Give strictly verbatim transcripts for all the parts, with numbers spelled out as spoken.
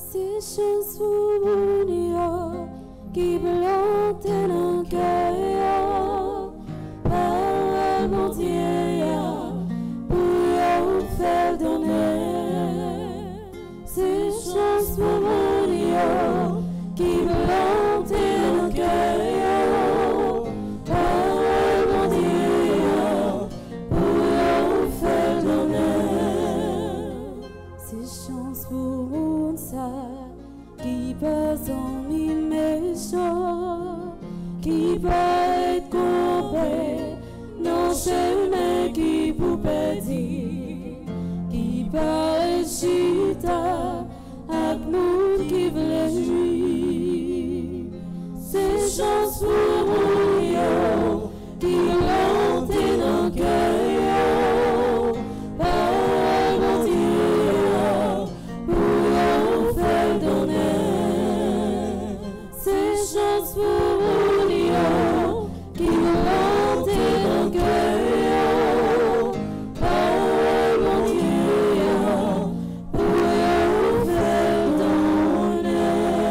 C'est chance pour mon qui plante dans le cœur, par mon Dieu, pour faire donner. C'est chance pour mon qui plante dans le cœur, par mon Dieu, pour faire donner. C'est chance pour mon ça qui passe en méchant, qui va être complet dans chemin qui pouvait dire, qui va être chita avec nous qui voulait jouir. C'est chance pour nous qui monte dans le cœur, par mon Dieu, pour faire donner. C'est chance pour nous qui monte dans le cœur, par mon Dieu, pour faire donner.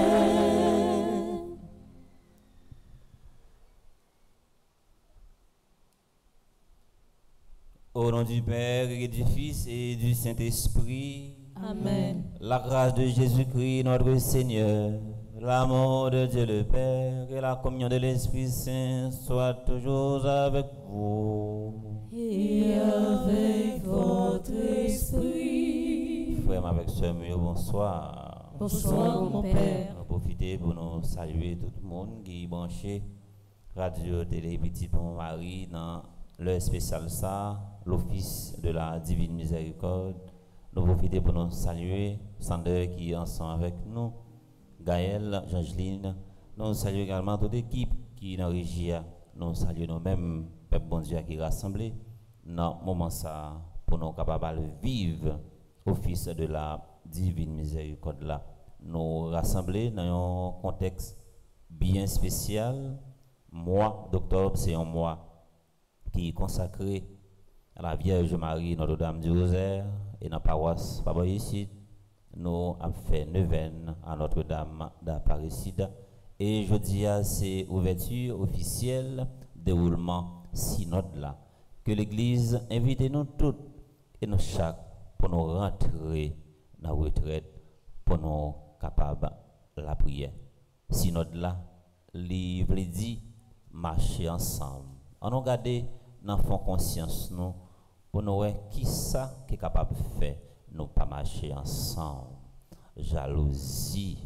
Au nom du Père et du Fils et du Saint-Esprit. Amen. La grâce de Jésus-Christ, notre Seigneur, l'amour de Dieu le Père et la communion de l'Esprit Saint soient toujours avec vous. Et avec votre esprit. Frère, avec ce mieux, bonsoir. Bonsoir, mon Père. On va profiter pour nous saluer tout le monde qui est branché Radio Télé Petit Mon Marie dans le spécial ça, l'Office de la Divine Miséricorde. Nous profitons pour nous saluer Sander qui est ensemble avec nous, Gaël, Jangeline. Nous saluons également toute l'équipe qui est dans la région. Nous saluons nous-mêmes, Peuple bon Dieu qui est rassemblé dans ce moment ça pour nous capables de vivre l'Office de la Divine Miséricorde là. Nous rassembler dans un contexte bien spécial. Mois d'octobre, c'est un mois qui est consacré à la Vierge Marie, Notre-Dame du Rosaire, et dans la paroisse Faboyicide, nous avons fait neuvaine à Notre-Dame d'Apparecida. Et jeudi, c'est ouverture officielle, déroulement synode là. Que l'Église invite nous toutes et nous chaque pour nous rentrer dans la retraite, pour nous capables la prière. Synode là, livre dit marcher ensemble. On nous garde dans le fond conscience nous pour nous voir qui ça qui est capable de faire nous pas marcher ensemble. Jalousie,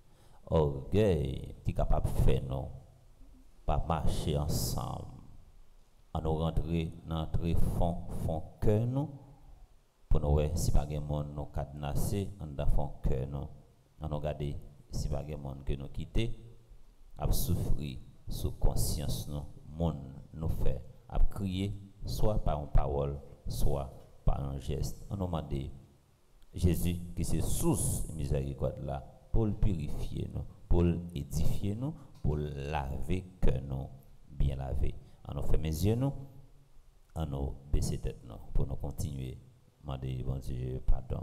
orgueil qui est capable de faire nous pas marcher ensemble. On nous rentrer dans notre fond fond cœur nous pour nous voir si pas de monde nous cadenasser dans fond cœur nous. On nous garder si pas de monde que nous quitter à souffrir sous conscience nous monde nous fait à crier soit par une parole soit par un geste. On nous demande Jésus qui c'est source de miséricorde là pour le purifier nous, pour l'édifier nous, pour laver que nous bien laver. On nous fait mes yeux nous, on nous baisser tête nous pour nous continuer. Demander bon Dieu pardon.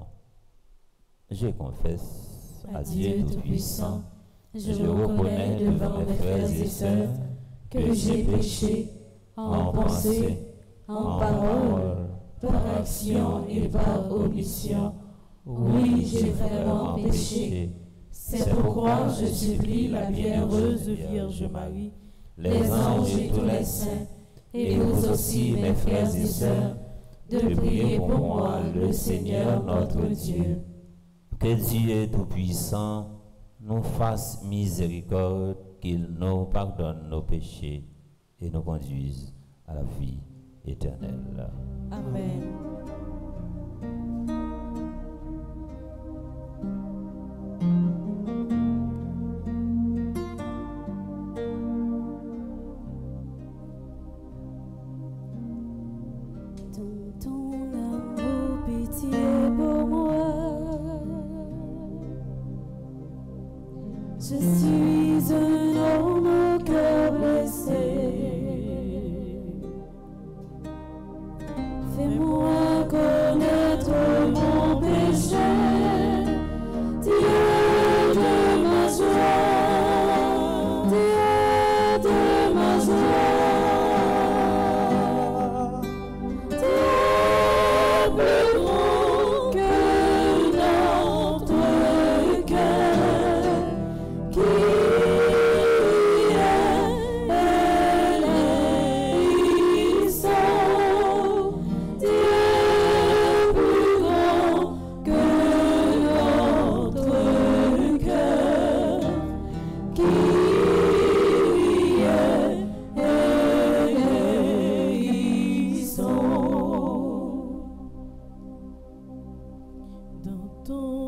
Je confesse à, à Dieu Tout-Puissant, je, je reconnais devant mes frères et sœurs que j'ai péché en pensée, en parole, par action et par omission. Oui, j'ai vraiment péché. C'est pourquoi je supplie la bienheureuse Vierge Marie, les anges et tous les saints, et vous aussi, mes frères et sœurs, de prier pour moi, le Seigneur notre Dieu. Que Dieu Tout-Puissant nous fasse miséricorde, qu'il nous pardonne nos péchés et nous conduise à la vie éternelle. Amen. Dans ton amour, pitié pour moi, je suis un homme au cœur blessé. Fais-moi connaître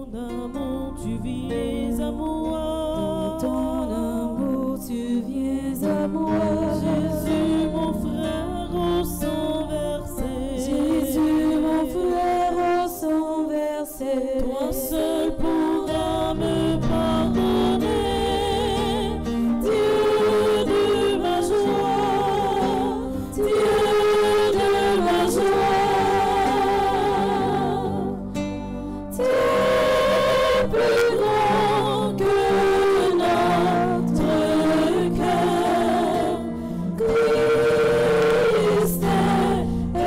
ton amour, tu viens à moi. Dans ton amour, tu viens à moi. Jésus, mon frère, au sang versé. Jésus, mon frère, au sang versé. Toi seul pourras me pardonner. Dieu de ma joie, Dieu de ma joie. Tu es plus grand que notre cœur. Christ est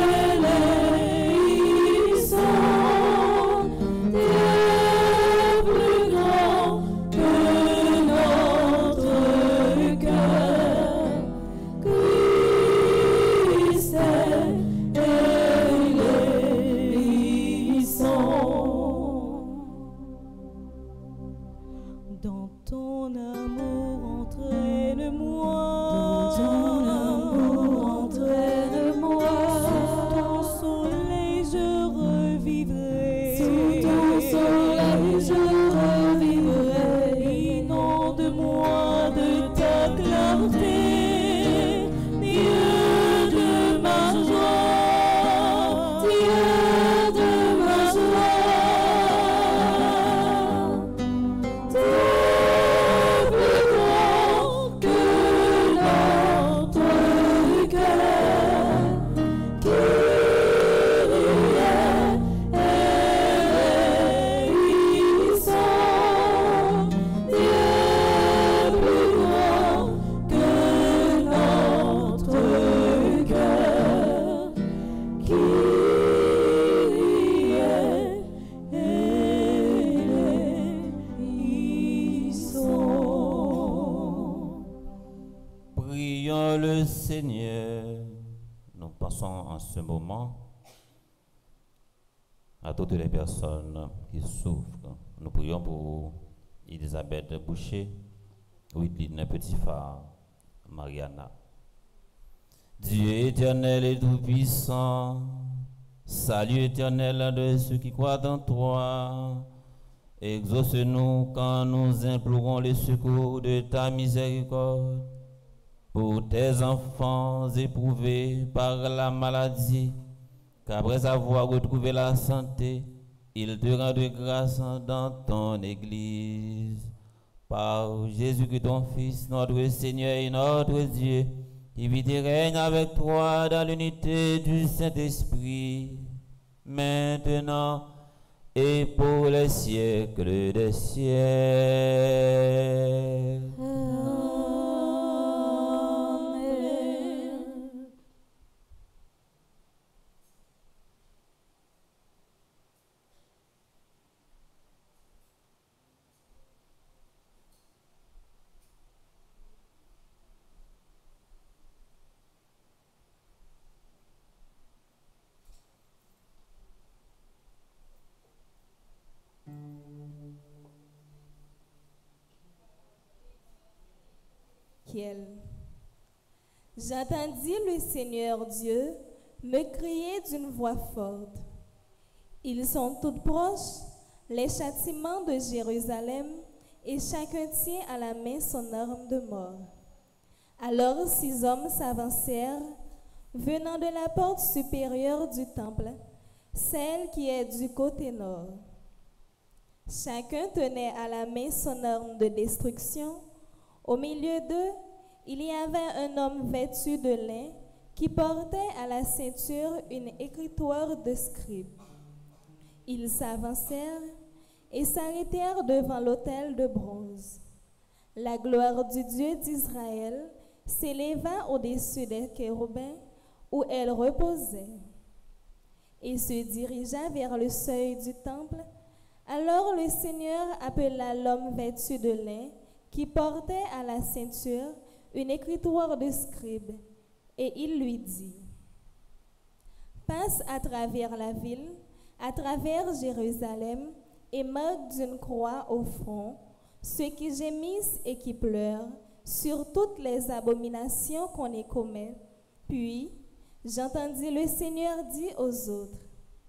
éleison. Tu es plus grand que notre cœur. Christ est éleison. Dans ton amour, entraîne-moi. Dans ton amour, entraîne-moi. Sous ton soleil, je revivrai. Sous ton soleil, je revivrai. Inonde-moi de ta clarté. Dieu de ma joie, Dieu de ma joie. Tu es plus grand que notre cœur. Qui est éleison. Tu es plus grand que notre cœur. Qui est éleison. Prions le Seigneur. Nous pensons en ce moment à toutes les personnes qui souffrent. Nous prions pour Elisabeth Boucher, Whitline Petit Phare, Mariana. Dieu éternel et tout-puissant, salut éternel de ceux qui croient en toi. Exauce-nous quand nous implorons le secours de ta miséricorde. Pour tes enfants éprouvés par la maladie, qu'après avoir retrouvé la santé, ils te rendent grâce dans ton Église. Par Jésus-Christ, ton Fils, notre Seigneur et notre Dieu, qui vit et règne avec toi dans l'unité du Saint-Esprit, maintenant et pour les siècles des siècles. Amen. Kiel. J'entendis le Seigneur Dieu me crier d'une voix forte. Ils sont toutes proches, les châtiments de Jérusalem, et chacun tient à la main son arme de mort. Alors six hommes s'avancèrent, venant de la porte supérieure du temple, celle qui est du côté nord. Chacun tenait à la main son arme de destruction. Au milieu d'eux, il y avait un homme vêtu de lin qui portait à la ceinture une écritoire de scribe. Ils s'avancèrent et s'arrêtèrent devant l'autel de bronze. La gloire du Dieu d'Israël s'éleva au-dessus des chérubins où elle reposait. Il se dirigea vers le seuil du temple. Alors le Seigneur appela l'homme vêtu de lin qui portait à la ceinture une écritoire de scribe, et il lui dit: Passe à travers la ville, à travers Jérusalem, et marque d'une croix au front ceux qui gémissent et qui pleurent sur toutes les abominations qu'on y commet. Puis j'entendis le Seigneur dire aux autres: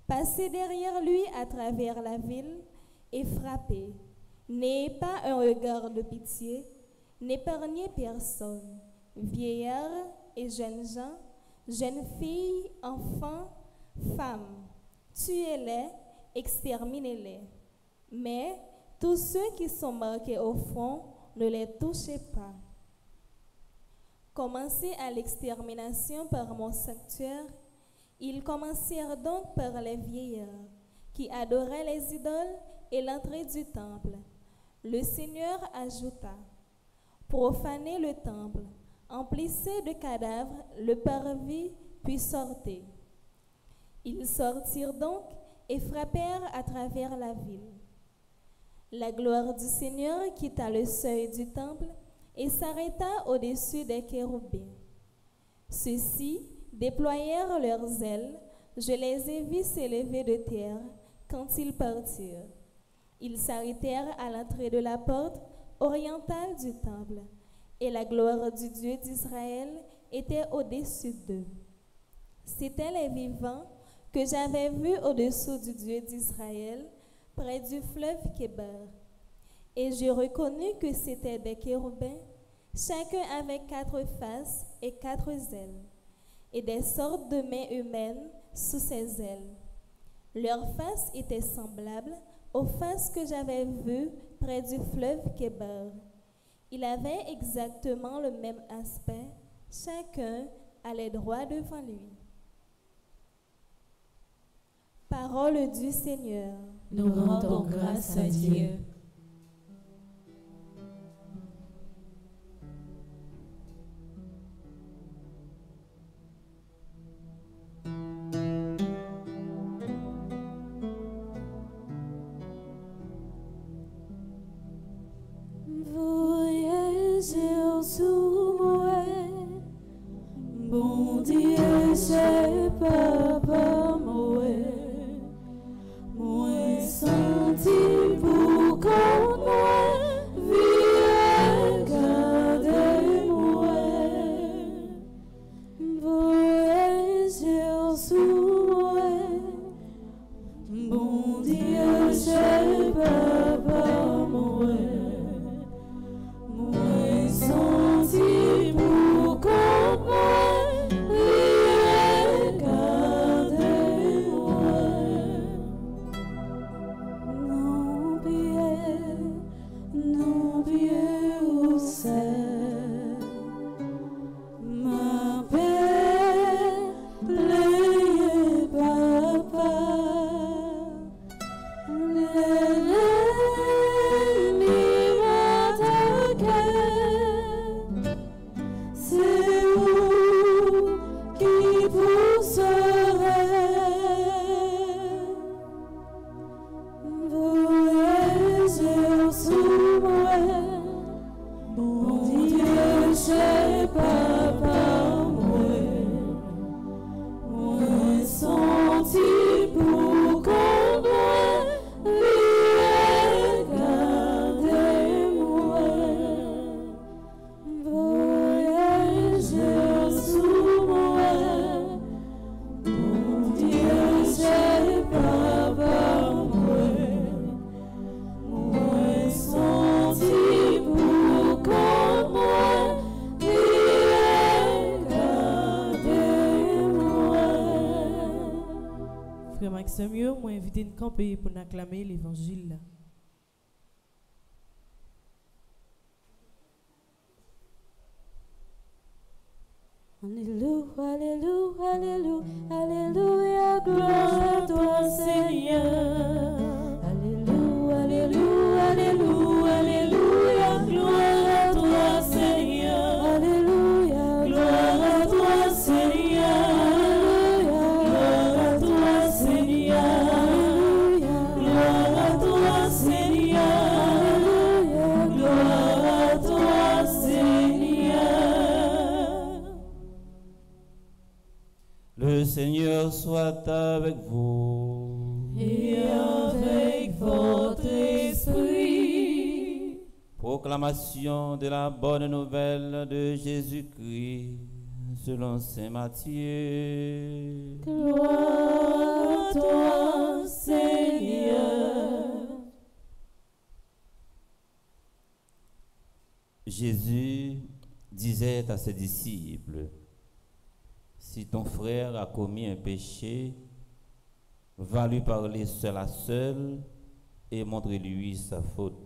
Passez derrière lui à travers la ville et frappez. N'ayez pas un regard de pitié, n'épargnez personne, vieillards et jeunes gens, jeunes filles, enfants, femmes. Tuez-les, exterminez-les. Mais tous ceux qui sont marqués au front, ne les touchez pas. Commencez à l'extermination par mon sanctuaire. Ils commencèrent donc par les vieillards qui adoraient les idoles et l'entrée du temple. Le Seigneur ajouta: profanez le temple, emplissez de cadavres le parvis, puis sortez. Ils sortirent donc et frappèrent à travers la ville. La gloire du Seigneur quitta le seuil du temple et s'arrêta au-dessus des chérubins. Ceux-ci déployèrent leurs ailes, je les ai vus s'élever de terre quand ils partirent. Ils s'arrêtèrent à l'entrée de la porte orientale du temple, et la gloire du Dieu d'Israël était au-dessus d'eux. C'étaient les vivants que j'avais vus au-dessous du Dieu d'Israël, près du fleuve Kébar. Et j'ai reconnu que c'étaient des chérubins, chacun avec quatre faces et quatre ailes, et des sortes de mains humaines sous ses ailes. Leurs faces étaient semblables aux faces que j'avais vues près du fleuve Kébar. Ils avaient exactement le même aspect, chacun allait droit devant lui. Parole du Seigneur. Nous rendons grâce à Dieu. Voyagez sous moi, bon Dieu, j'ai papa moi. Moi senti pour qu'on moi vienne garder moi. Voyagez sous moi, bon Dieu, j'ai papa moi. Moi senti pour qu'on moi vienne garder moi. Non bien, non bien où c'est ma paix, les papa, l'ennemi m'attaque, c'est vous qui pousserez. Voyagez sous moi, bon Dieu, j'ai papa moi. Moi senti pour qu'on moi vienne garder moi. Voyagez sous moi, bon Dieu, j'ai papa moi. Moi senti pour qu'on moi vienne garder moi. Frère Maxime, moi invité une camper pour nous acclamer l'évangile. Alléluia, Alléluia, Alléluia, Alléluia, gloire à toi Seigneur. Alléluia, Alléluia, Alléluia, Alléluia, gloire à toi Seigneur. Alléluia, gloire à toi Seigneur. Gloire à toi Seigneur. Gloire à toi Seigneur. Gloire à toi Seigneur. Le Seigneur soit avec vous. Et avec votre esprit. Proclamation de la bonne nouvelle de Jésus-Christ selon saint Matthieu. Gloire à toi, Jésus disait à ses disciples, si ton frère a commis un péché, va lui parler seul à seul et montre-lui sa faute.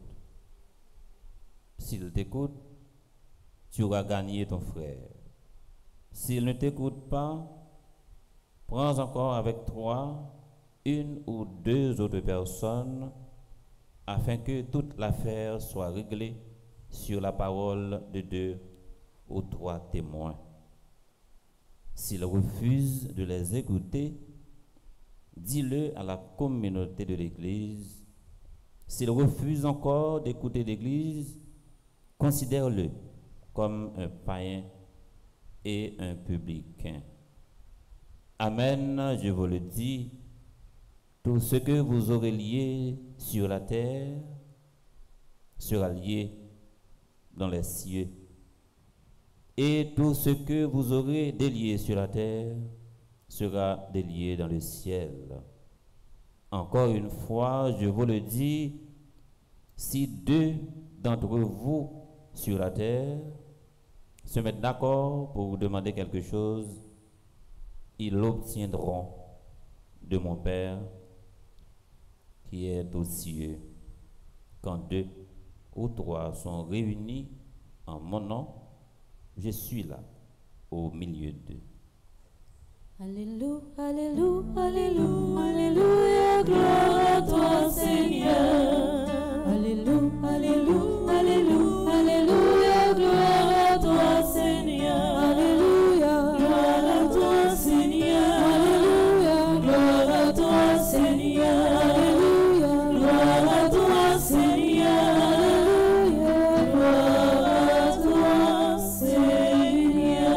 S'il t'écoute, tu auras gagné ton frère. S'il ne t'écoute pas, prends encore avec toi une ou deux autres personnes afin que toute l'affaire soit réglée sur la parole de deux ou trois témoins. S'il refuse de les écouter, dis-le à la communauté de l'Église. S'il refuse encore d'écouter l'Église, considère-le comme un païen et un publicain. Amen, je vous le dis, tout ce que vous aurez lié sur la terre sera lié dans les cieux, et tout ce que vous aurez délié sur la terre sera délié dans le ciel. Encore une fois, je vous le dis, si deux d'entre vous sur la terre se mettent d'accord pour vous demander quelque chose, ils l'obtiendront de mon Père qui est aux cieux. Quand deux ou trois sont réunis en mon nom, je suis là, au milieu d'eux. Alléluia, Alléluia, Alléluia, Alléluia, gloire à toi Seigneur. Alléluia, Alléluia, Alléluia, Alléluia, gloire à toi Seigneur. Alléluia, gloire à toi Seigneur. Alléluia, gloire à toi Seigneur. Alléluia, gloire à toi Seigneur. Alléluia, gloire à toi Seigneur.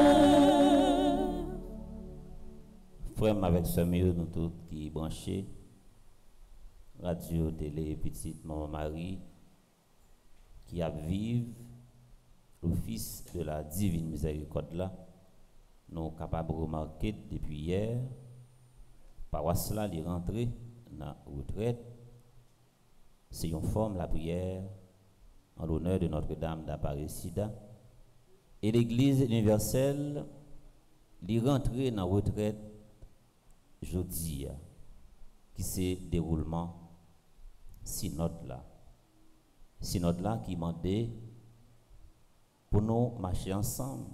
Frère, avec ce mieux, nous tous qui branchés, radio, télé, petite maman Marie, qui a vive l'office de la divine miséricorde là, nous sommes capables de remarquer depuis hier, paroisse là, les rentrées dans la retraite, c'est une forme la prière en l'honneur de Notre-Dame d'Aparecida, et l'Église universelle, les rentrées dans la retraite, jeudi, qui c'est déroulement synode là. Synode là qui m'a dit pour nous marcher ensemble.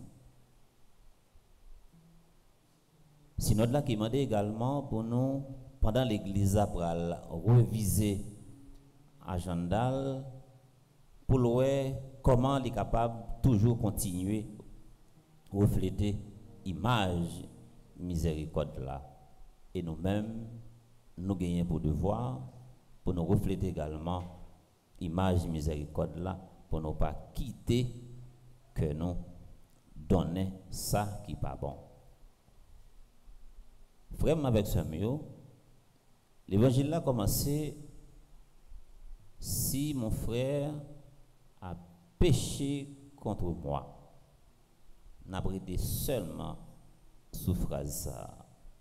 Synode là qui m'a dit également pour nous, pendant l'église après reviser agenda pour voir comment il est capable toujours continuer refléter image miséricorde là. Et nous-mêmes, nous gagnons pour devoir, pour nous refléter également image miséricorde là, pour ne pas quitter que nous donner ça qui n'est pas bon. Vraiment avec ce mieux, l'évangile a commencé, si mon frère a péché contre moi, n'a prêté seulement sous phrase ça.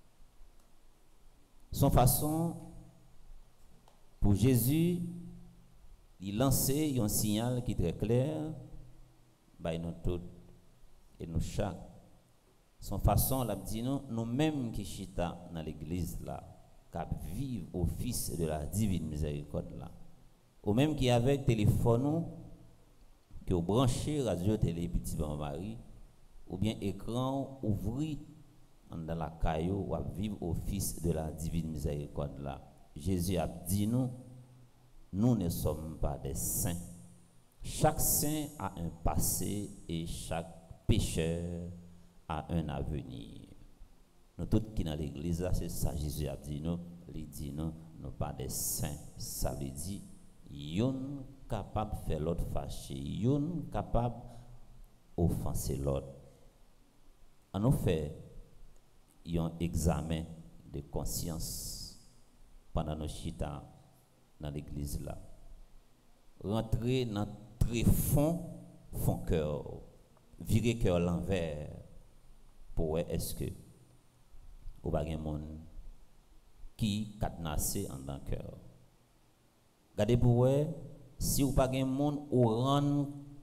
Son façon pour Jésus, il lançait un signal qui est très clair, bah nous tous et nous chaque. Son façon, l'a dit nous, nous-mêmes qui chita dans l'église là, qui vivent au fils de la divine miséricorde là, ou même qui avec téléphone, qui ont branché radio télé petit Maman Marie, ou bien écran ouvri dans la caillou ou à vivre au fils de la divine miséricorde là. Jésus a dit nous, nous ne sommes pas des saints. Chaque saint a un passé et chaque pécheur a un avenir. Nous tous qui dans l'église là, c'est ça Jésus a dit nous, il dit nous, nous pas des saints. Ça veut dire yon capable de faire l'autre fâché, yon capable offenser l'autre. En nous fait un examen de conscience pendant nos chita dans l'église là. Rentrer dans très fond, fond cœur, virer cœur l'envers pour est-ce que ou pas un monde qui cadenassé en dans cœur. Gardez pour si ou pas un monde ou rend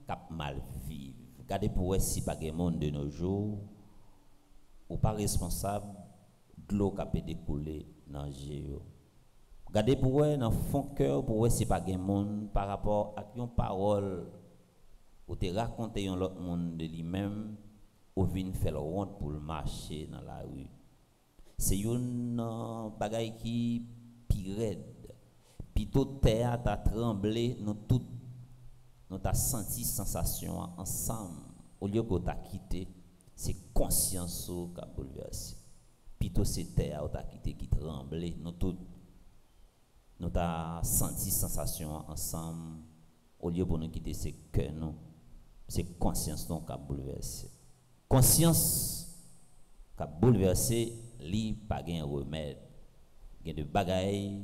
cap mal vivre. Regardez pour voir si pas de monde de nos jours ou pas responsable de l'eau qui a découlé dans le géo. Regardez pour voir dans fond cœur pour voir si pas de monde par rapport à une parole ou te raconter un autre monde de lui-même ou vient faire le honte pour marcher dans la rue. C'est une uh, bagaille qui pire. Puis tout terre a tremblé, nous tout nous t'a senti sensation ensemble. Au lieu que t'a quitté, c'est conscience qui a bouleversé. Puis tout c'est terre t'a quitté qui tremblait, nous tout nous t'a senti sensation ensemble. Au lieu pour nous quitter, c'est cœur nous, c'est conscience qui a bouleversé. Conscience qui a bouleversé, li pas gain remède. Il y a de bagailles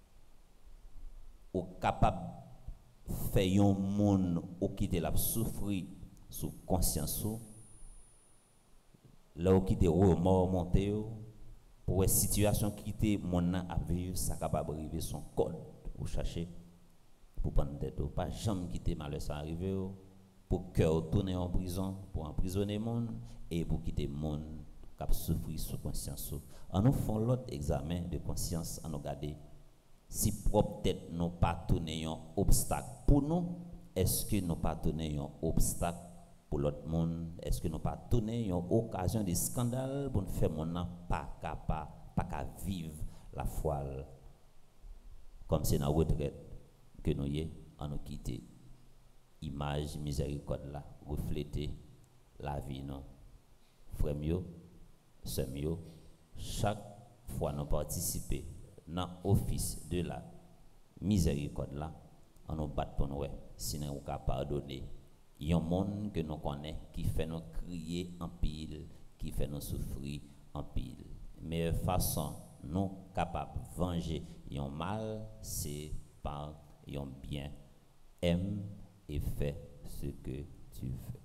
ou capable faire un monde ou quitter la souffrir sous conscience là où quitter remords monter pour une situation quitter mon à vivre ça capable arriver son code ou chercher pour prendre tête pas jamais quitter malheur ça arriver pour cœur tourner en prison pour emprisonner monde et pour quitter monde cap souffrir sous conscience en nous font l'autre examen de conscience en nous garder si propre tête nous pas tourner un obstacle pour nous, est-ce que nous pas tourner un obstacle pour l'autre monde? Est-ce que nous pas tourner une occasion de scandale pour nous faire mon pas capable, pas qu'à vivre la foi comme c'est dans la retraite que nous y en nous quitter. Image miséricorde là, refléter la vie non. Frère mieux, sœur mieux, chaque fois nous participer dans l'office de la miséricorde là, on nous bat pour nous, si nous sommes pardonner. Il y a un monde que nous connaissons qui fait nous crier en pile, qui fait nous souffrir en pile. Mais de façon, nous capables de venger un mal, c'est par un bien. Aime et fais ce que tu fais.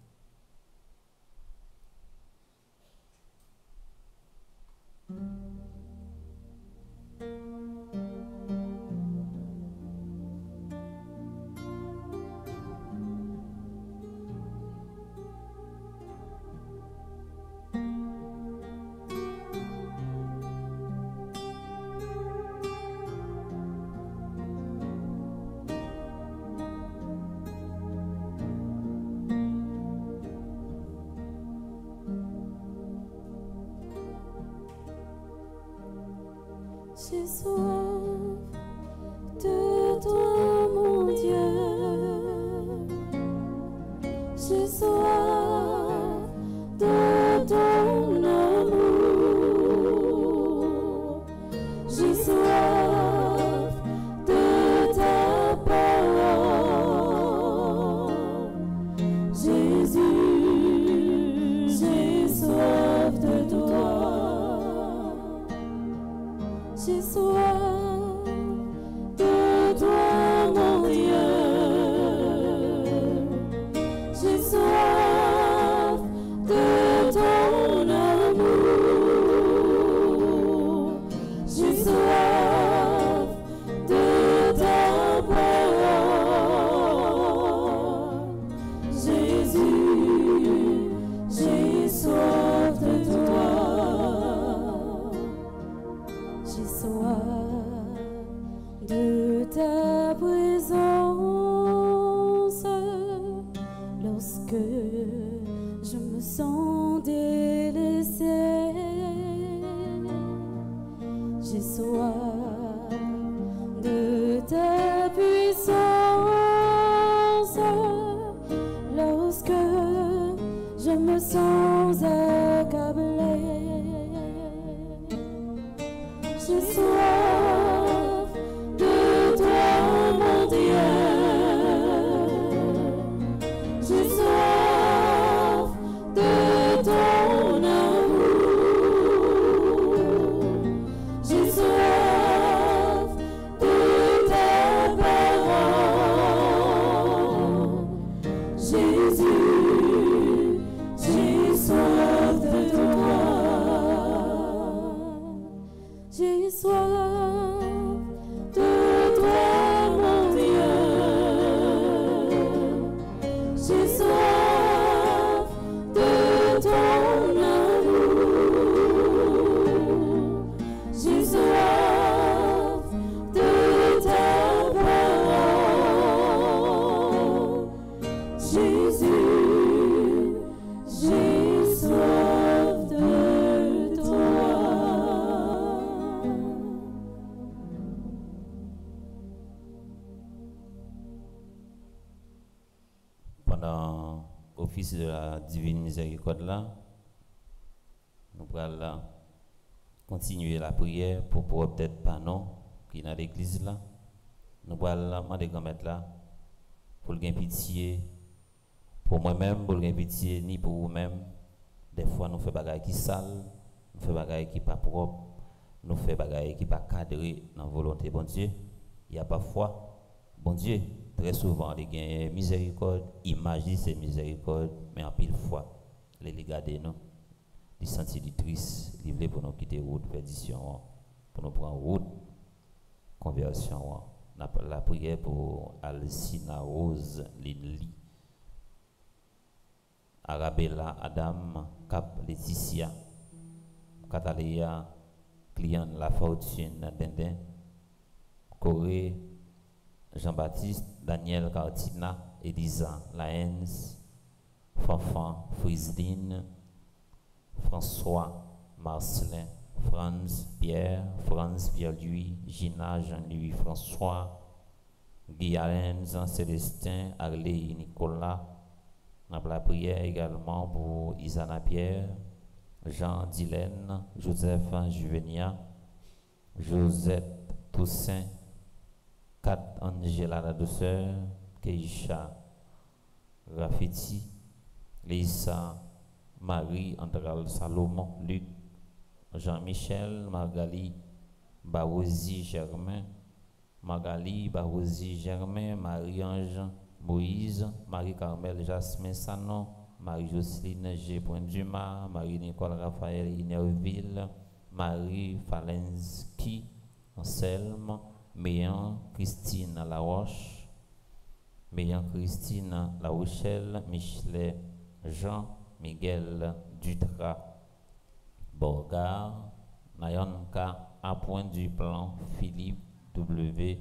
J'ai soif de toi, mon Dieu. J'ai soif de ton amour. J'ai soif de ta parole. Jésus, j'ai soif de toi. J'ai soif de toi, mon Dieu. J'ai soif de ton amour. J'ai soif de ta parole. Jésus, j'ai soif de toi. J'ai soif de ta présence lorsque je me sens délaissée. J'ai soif de ta puissance lorsque je me sens accablée. J'ai soif de toi, mon Dieu. J'ai soif de ton amour. J'ai soif de ta parole. Jésus, j'ai soif de toi. dans l'office de la divine miséricorde là, nous allons continuer la prière pour pouvoir peut-être pas non qui dans l'église là. Nous allons demander grand maître là pour gagner pitié pour moi-même, pour gagner pitié ni pour vous-même. Des fois nous faisons des choses qui sales, nous faisons des choses qui pas propres, nous faisons des choses qui pas cadrées dans la volonté bon Dieu. Il y a parfois bon Dieu très souvent les gagne miséricorde, imagine ces miséricordes, mais en pile fois les regarder nous, les sentir triste, les veulent pour nous quitter route perdition, pour nous prendre route conversion. La prière pour Alcina Rose Linli, Arabella Adam Cap Laetitia, Cataléa Client La Fortune Dindin, Corée Jean-Baptiste Daniel Cartina Elisa Laens, Fanfan Friseline, François Marcelin, Franz Pierre, Franz Pierre-Louis, Gina Jean-Louis François, Guy Alain Célestin, Arlé Nicolas. On a la prière également pour Isana Pierre, Jean Dylan, Joseph Juvenia, Josette Toussaint, Kat Angela la douceur, Keisha Rafiti, Lisa Marie Andral Salomon, Luc, Jean-Michel, Magali, Barosi Germain, Magali, Barosi Germain, Marie-Ange, Moïse, Marie-Carmel, Jasmin Sanon, Marie-Jocelyne G. Dumas, Marie-Nicole Raphaël Inerville, Marie Falensky, Anselme, Méan Christine Laroche, Méan Christine La Rochelle, Michelet Jean, Miguel Dutras, Borgard, Nayonka, A. du plan, Philippe W.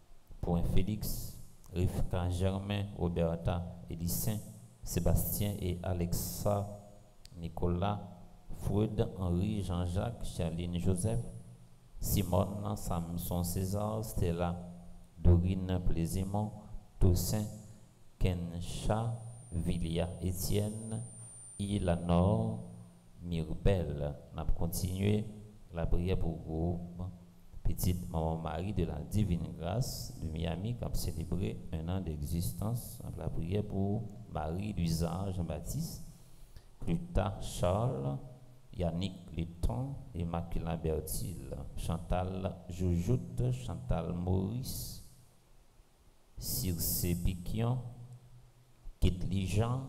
Félix, Rivka Germain, Roberta Elissin, Sébastien et Alexa, Nicolas, Freud, Henri, Jean-Jacques, Charline Joseph, Simone, Samson César, Stella, Dorine Plaisimont, Toussaint, Kensha, Vilia Étienne, Ilanor, Mirbel. On a continué la prière pour le groupe Petite Maman Marie de la Divine Grâce de Miami qui a célébré un an d'existence. On a la prière pour Marie Luisa Jean-Baptiste, Cluta Charles, Yannick Letton, Immaculée Bertil, Chantal Joujoute, Chantal Maurice, Circe Piquion, Ketli Jean,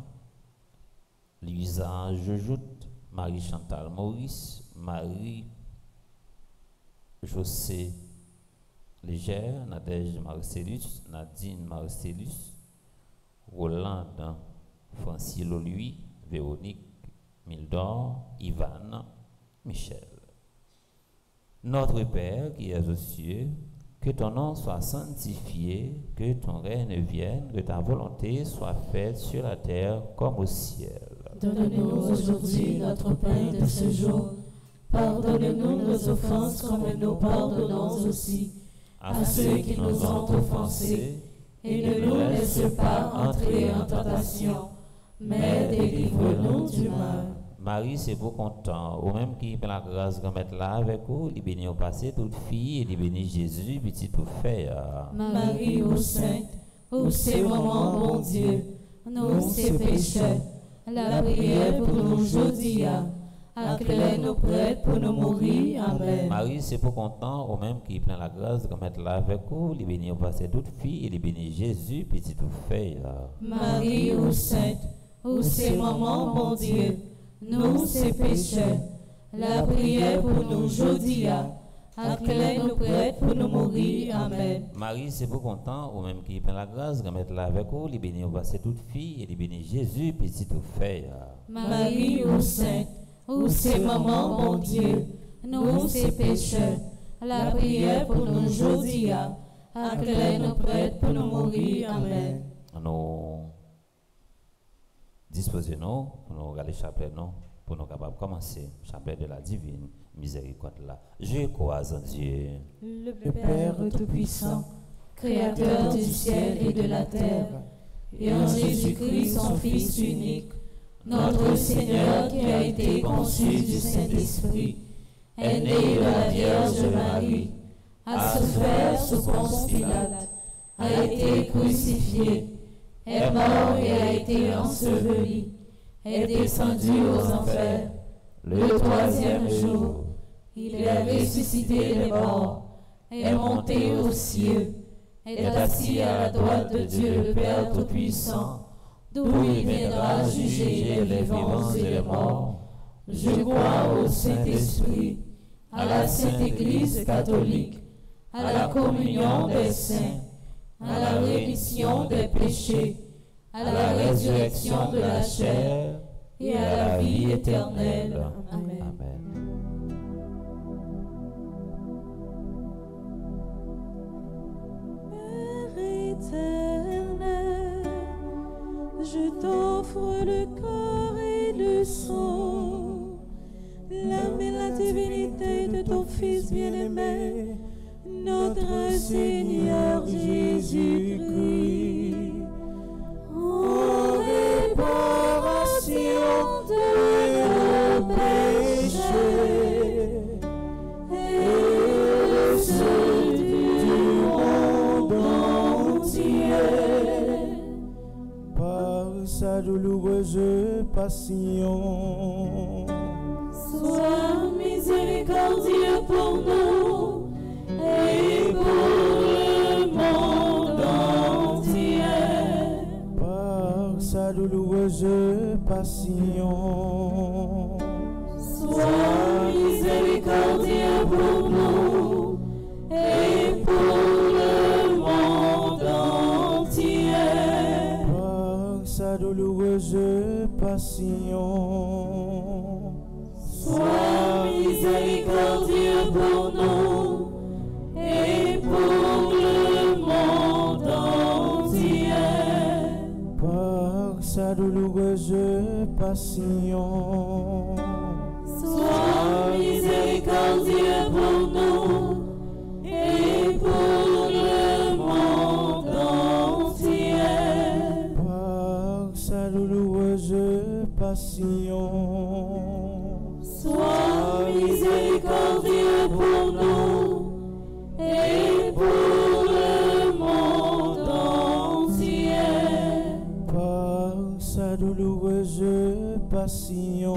Luisa Joujoute, Marie-Chantal Maurice, Marie José Légère, Nadège Marcellus, Nadine Marcellus, Roland Francilo Louis, Véronique Mildor, Ivan, Michel. Notre Père qui es aux cieux, que ton nom soit sanctifié, que ton règne vienne, que ta volonté soit faite sur la terre comme au ciel. Donne-nous aujourd'hui notre pain de ce jour. Pardonne-nous nos offenses comme nous pardonnons aussi à ceux qui nous ont offensés. Et ne nous laisse pas entrer en tentation, mais délivre-nous du mal. Marie, c'est pour content, ou même qui prend la grâce de mettre là avec vous, il bénit au passé toute fille, et il bénit Jésus, petit tout fait. Marie, ô sainte, ô c'est maman, bon Dieu, nous ces pécheurs, la prière pour nous aujourd'hui, acclare nos prêtres pour nous mourir. Amen. Marie, c'est pour content, ou même qui prend la grâce de mettre là avec vous, il bénit au passé toute fille, et il bénit Jésus, petit tout fait. Marie, ô sainte, ô c'est maman, bon Dieu, nous ces pécheurs, la prière pour nous aujourd'hui, acclare nos prêtres pour nous mourir. Amen. Marie, c'est pour content, ou même qui prend la grâce de mettre là avec vous, il bénit au passé toute fille, et il bénit Jésus, petit tout fait. Marie, ô sainte, ô c'est maman, bon Dieu, nous ces pécheurs, la prière pour nous aujourd'hui, acclare nos prêtres pour nous mourir. Amen. Nous disposons-nous pour nous regarder le chapelet, non, pour nous capables de commencer le chapelet de la divine miséricorde là. Je crois en Dieu, le Père Tout-Puissant, Créateur du ciel et de la terre, et en Jésus-Christ, son Fils unique, notre Seigneur qui a été conçu du Saint-Esprit, est né de la Vierge Marie, a souffert sous Ponce Pilate, a été crucifié, est mort et a été enseveli, est descendu aux enfers. Le troisième jour, il est ressuscité des morts, est monté aux cieux, est assis à la droite de Dieu le Père Tout-Puissant, d'où il viendra juger les vivants et les morts. Je crois au Saint-Esprit, à la Sainte Église catholique, à la communion des saints, à la rémission des péchés, à la résurrection de la chair et à la vie éternelle. Amen. Amen. Éternel, je t'offre le corps et le sang, l'âme et la divinité de ton Fils bien-aimé, notre Seigneur Jésus-Christ, en réparation de nos péchés et ceux du monde entier. Par sa douloureuse passion, Sois miséricordieux pour nous et pour le monde entier. par sa douloureuse passion, Sois miséricordieux pour nous et pour le monde entier. par sa douloureuse passion, Sois miséricordieux pour nous et pour le monde entier. par sa douloureuse passion, Sois miséricordieux pour nous et pour le monde entier. par sa douloureuse passion, Sois miséricordieux pour nous et pour le monde entier. par sa douloureuse passion,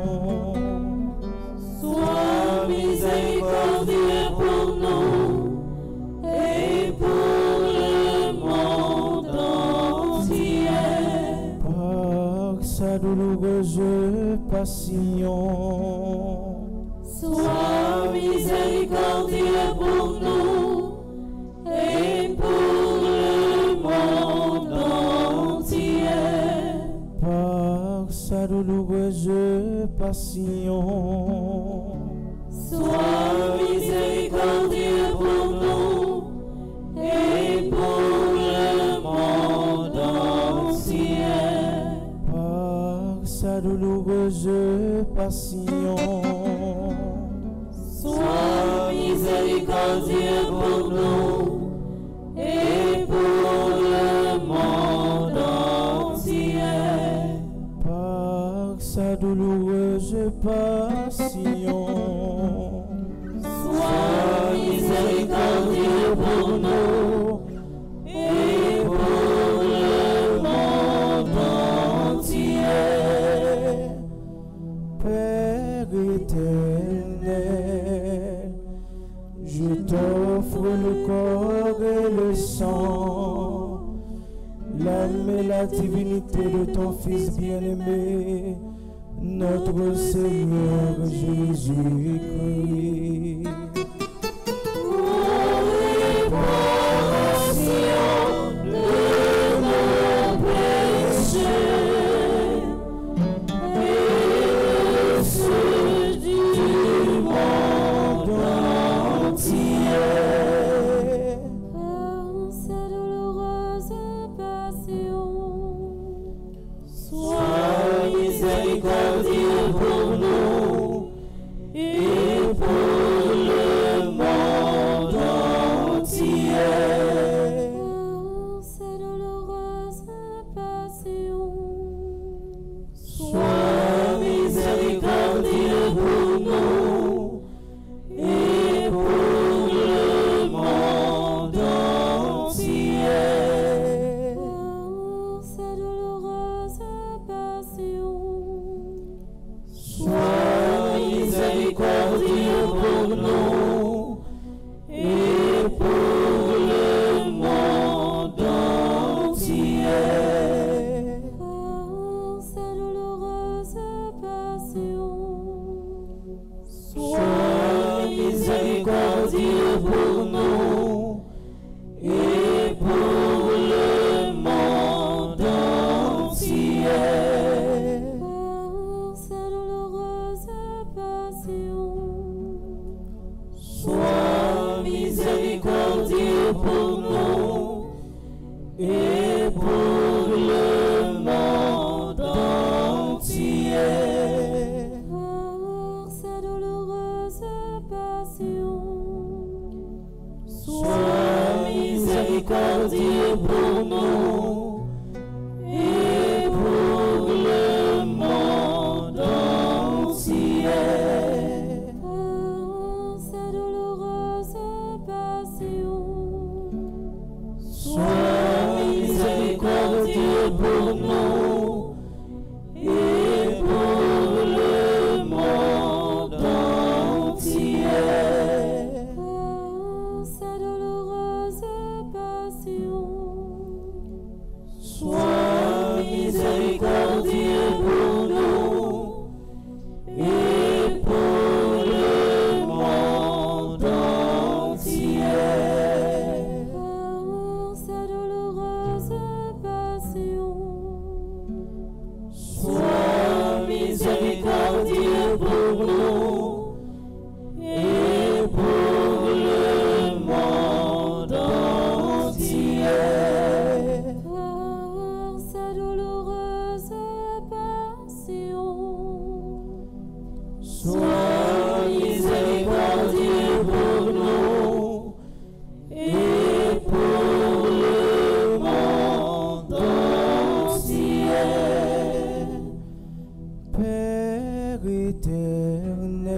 Sois miséricordieux pour nous et pour le monde entier. par sa douloureuse passion, Sois miséricordieux pour nous et pour le monde entier. par sa douloureuse passion, Sois miséricordieux pour nous et pour le monde entier. par sa douloureuse passion, Sois miséricordieux pour nous et pour le monde entier. par sa douloureuse passion, Sois miséricordieux pour nous et pour le monde entier. Père éternel, je t'offre le corps et le sang, l'âme et la divinité de ton Fils bien-aimé, notre Seigneur Jésus-Christ. En réparation de nos péchés et ceux du monde entier. Par sa douloureuse passion, sois miséricordieux pour nous et pour miséricordieux pour nous et pour le monde entier. Par sa douloureuse passion, Sois miséricordieux pour nous et pour le monde entier. par sa douloureuse passion, Sois miséricordieux pour nous et pour le monde entier. par sa douloureuse passion, Sois miséricordieux pour nous et pour le monde entier. par sa douloureuse passion, Sois miséricordieux pour nous et pour le monde entier. Père éternel,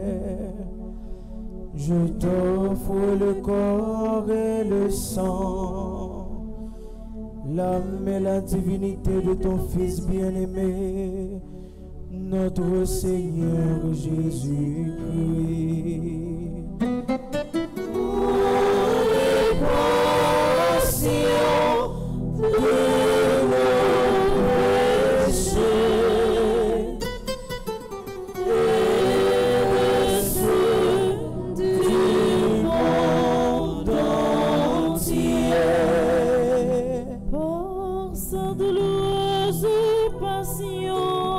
je t'offre le corps et le sang, l'âme et la divinité de ton Fils bien-aimé, notre Seigneur Jésus-Christ. Pour les passions de nos péchés et de ceux du monde entier. par sa douloureuse passion,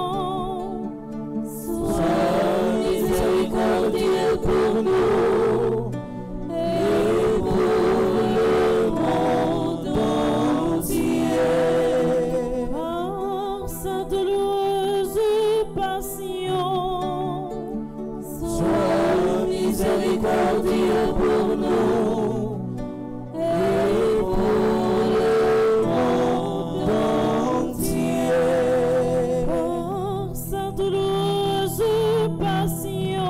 Sois miséricordieux pour nous et pour le monde entier. par sa douloureuse passion, Sois miséricordieux pour nous et pour le monde entier. par sa douloureuse passion,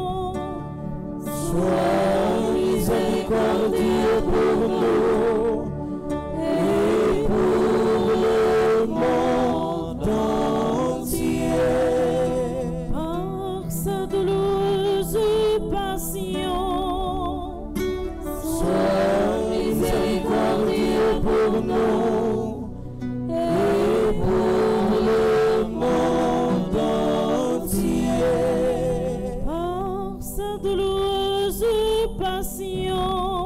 Sois miséricordieux pour nous et pour le monde entier. par sa douloureuse passion, Sois miséricordieux pour nous et pour le monde entier. par sa douloureuse passion,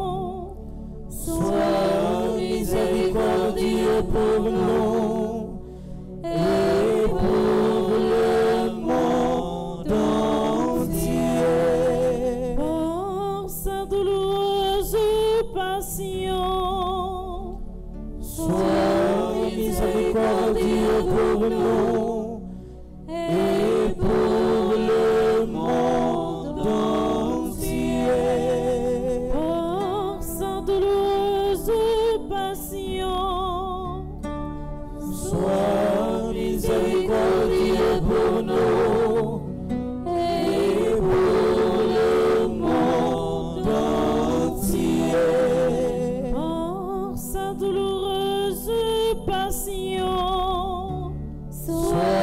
Sois miséricordieux pour nous et pour le monde entier. par sa douloureuse passion, Sois miséricordieux pour nous et pour le monde entier. par sa douloureuse passion, Sois miséricordieux pour nous et pour le monde entier. par sa douloureuse passion, Sois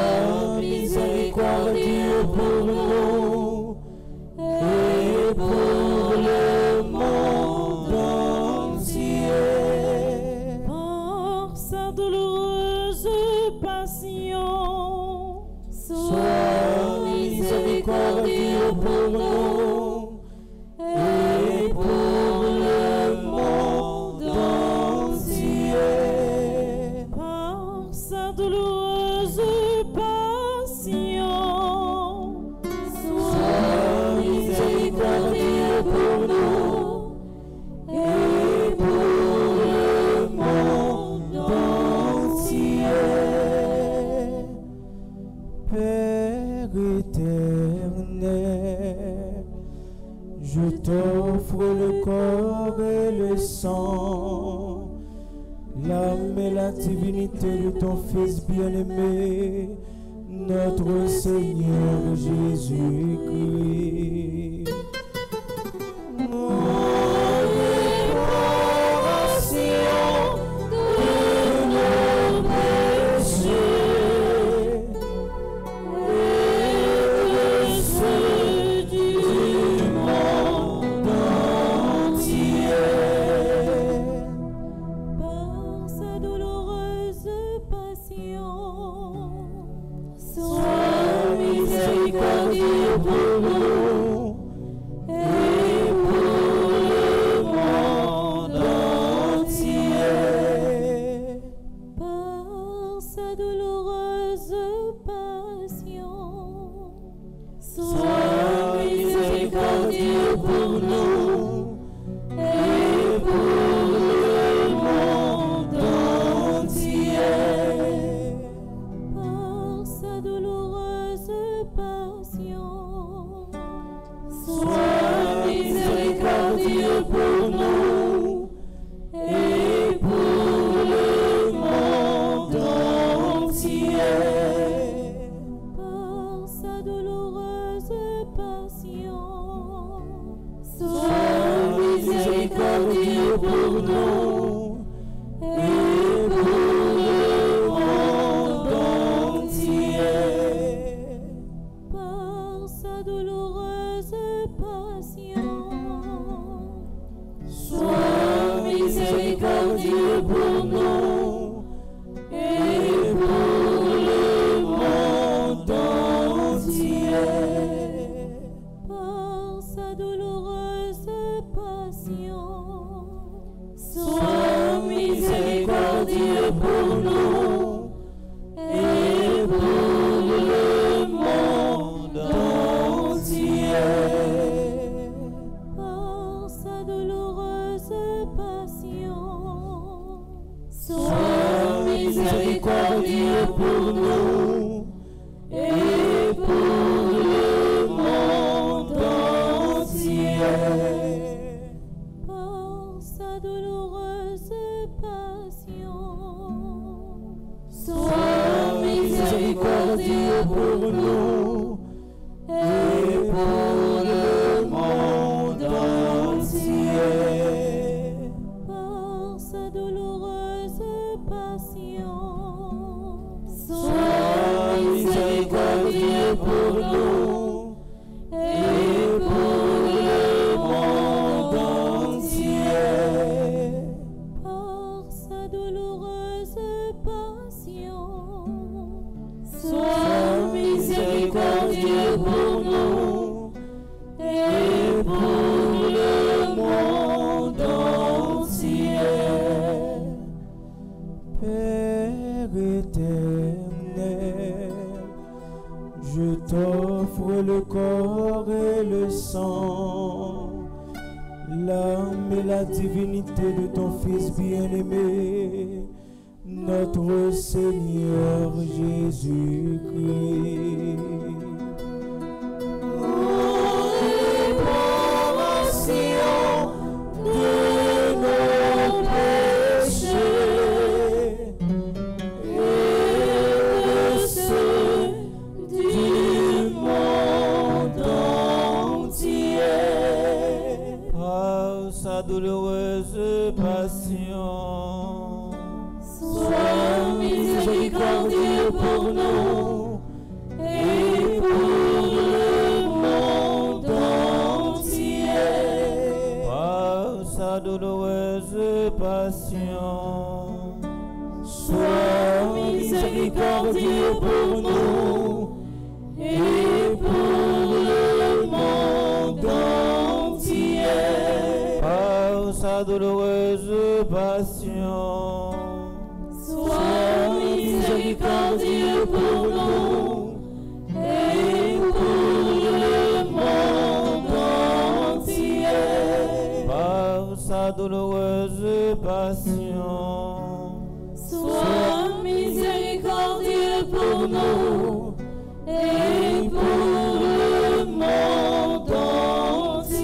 l'âme et la divinité de ton Fils bien-aimé, notre Seigneur Jésus-Christ.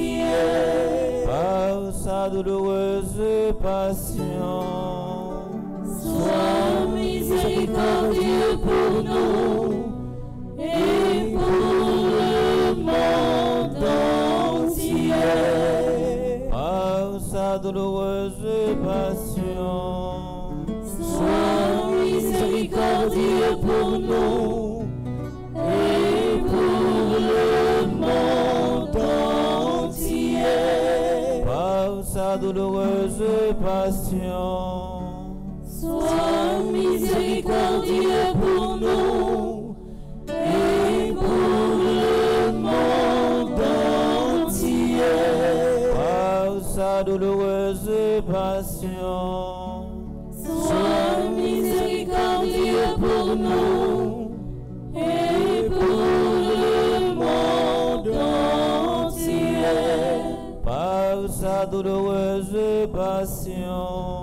Par sa douloureuse passion, Sois miséricordieux pour nous et pour le monde entier. Par sa douloureuse passion, Sois miséricordieux pour nous et pour le monde entier. par sa douloureuse passion, Sois miséricordieux pour nous et pour le monde entier. par sa douloureuse passion, Sois miséricordieux pour nous et pour le monde entier. par sa douloureuse passion,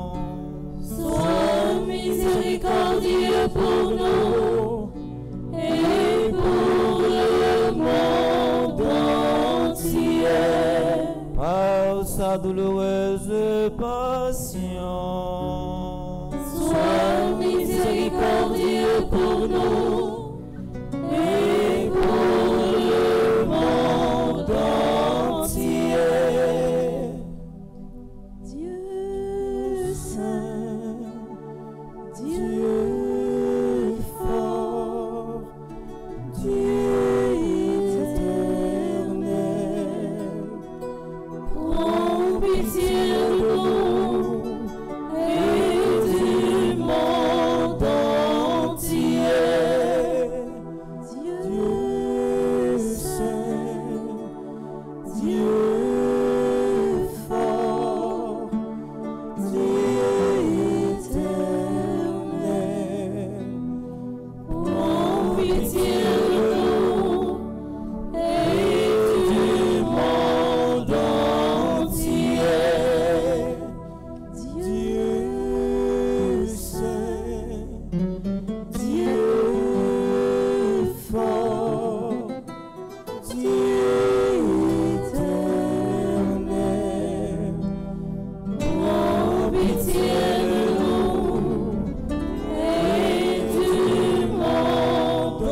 Sois miséricordieux pour nous et pour le monde entier. par sa douloureuse passion, Sois miséricordieux pour nous et pour le monde entier. Dieu saint, Dieu fort, Dieu éternel, Prends pitié de nous et du monde entier. Dieu saint, Dieu fort, Dieu éternel, Prends pitié de nous et du monde entier. Dieu saint, Dieu fort, Dieu éternel, Prends pitié de nous et du monde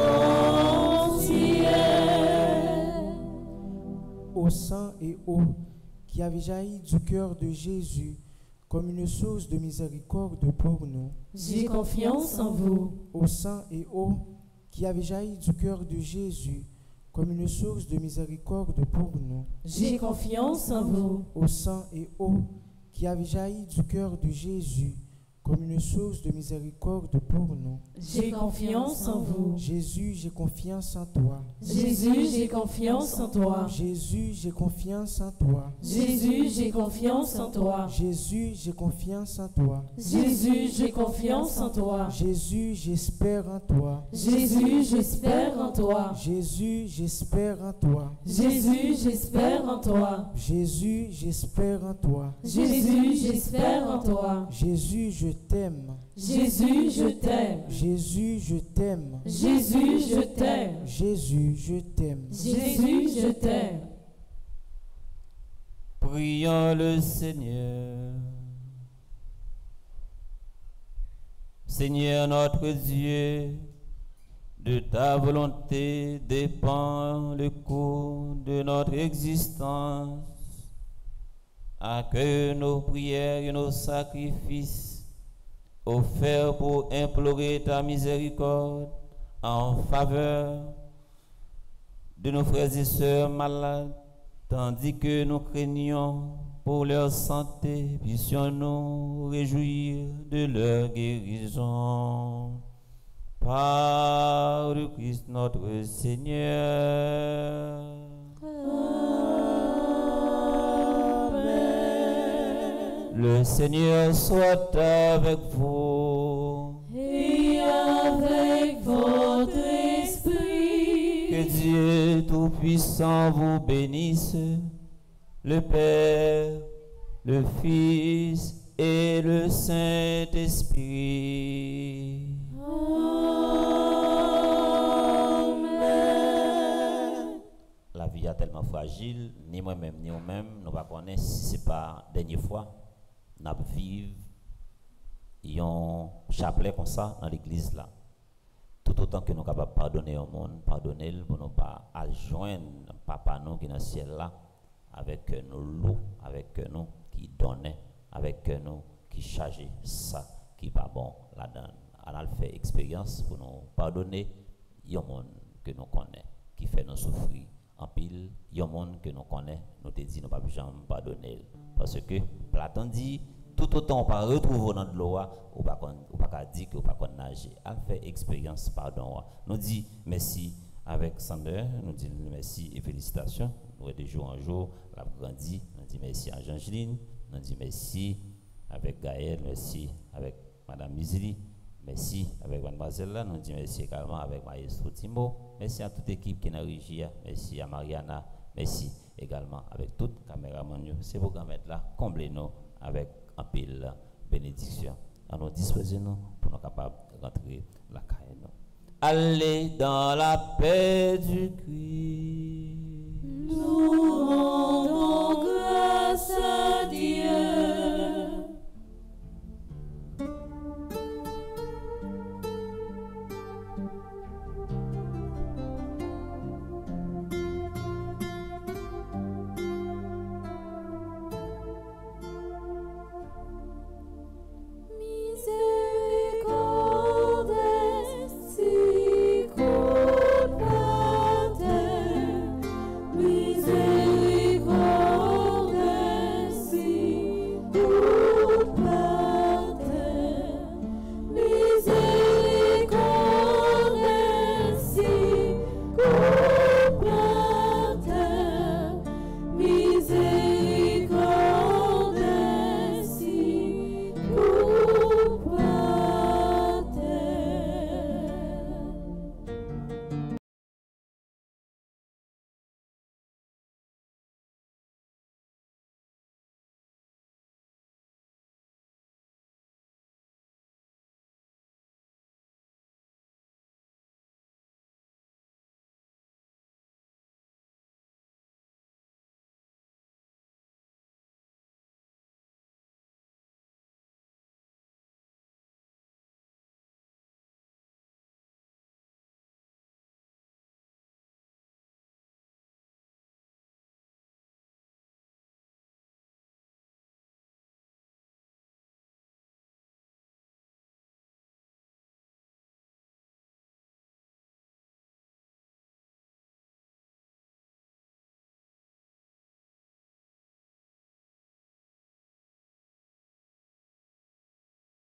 entier. au sang et eau qui avait jailli du cœur de Jésus comme une source de miséricorde pour nous, J'ai confiance en vous. au sang et eau qui avait jailli du cœur de Jésus comme une source de miséricorde pour nous, J'ai confiance en vous. au sang et eau qui avait jailli du cœur de Jésus comme une source de miséricorde pour nous. J'ai confiance en vous. Jésus, j'ai confiance en toi. Jésus, j'ai confiance en toi. Jésus, j'ai confiance en toi. Jésus, j'ai confiance en toi. Jésus, j'ai confiance en toi. Jésus, j'ai confiance en toi. Jésus, j'espère en toi. Jésus, j'espère en toi. Jésus, j'espère en toi. Jésus, j'espère en toi. Jésus, j'espère en toi. Jésus, j'espère en toi. Jésus, je t'aime. Jésus, je t'aime. Jésus, je t'aime. Jésus, je t'aime. Jésus, je t'aime. Jésus, je t'aime. prions le Seigneur. Seigneur notre Dieu, de ta volonté dépend le cours de notre existence. Accueille nos prières et nos sacrifices offerts pour implorer ta miséricorde en faveur de nos frères et sœurs malades, tandis que nous craignons pour leur santé, puissions-nous réjouir de leur guérison. Par le Christ notre Seigneur. Le Seigneur soit avec vous. Et avec votre esprit. Que Dieu Tout-Puissant vous bénisse, le Père, le Fils et le Saint-Esprit. Amen. La vie est tellement fragile, ni moi-même, ni vous-même, nous ne connaissons si ce n'est pas la dernière fois, nous vivons chapelet comme ça dans l'église là. Tout autant que nous sommes capables de pardonner au monde, pardonner pour nous pas joindre papa nous qui est dans le ciel là, avec nos lots, avec nous qui donnent, avec nous qui chargent ça qui pas bon là-dedans. On a fait expérience pour nous pardonner, il y a un monde que nous connaissons, qui fait nous souffrir en pile, il y a un monde que nous connaissons, nous te dit nous pas jamais pardonner. Parce que Platon dit, tout autant on pas retrouver dans de l'eau, ou pas ou pas dire que ou pas nager. On fait expérience pardon. Nous dit merci avec Sander, nous dit merci et félicitations. Nous de jour en jour, la grandi, nous dit merci à Jeangeline, nous dit merci avec Gaël, merci avec Madame Musili, merci avec Mademoiselle là, nous dit merci également avec Maestro Timo, merci à toute l'équipe qui est dans la régie, merci à Mariana, merci également avec toute caméraman. Ces programmes là, comblez-nous avec un pile bénédiction. À nous disposer nous pour nous capables de rentrer la caille. Allez dans la paix du Christ. Nous rendons grâce à Dieu.